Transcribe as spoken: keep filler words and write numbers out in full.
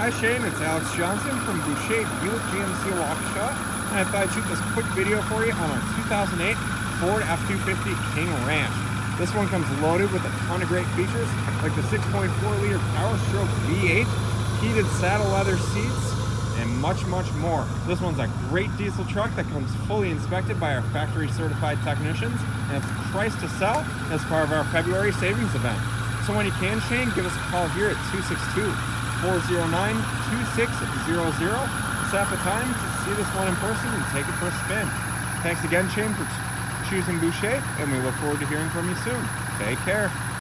Hi Shane, it's Alex Johnson from Boucher Buick G M C Waukesha, and I thought I'd shoot this quick video for you on our two thousand eight Ford F two fifty King Ranch. This one comes loaded with a ton of great features like the six point four liter Power Stroke V eight, heated saddle leather seats, and much, much more. This one's a great diesel truck that comes fully inspected by our factory certified technicians, and it's priced to sell as part of our February savings event. So when you can, Shane, give us a call here at two six two, four zero nine, two six zero zero. Set up a time to see this one in person and take it for a spin. Thanks again, Shane, for choosing Boucher, and we look forward to hearing from you soon. Take care.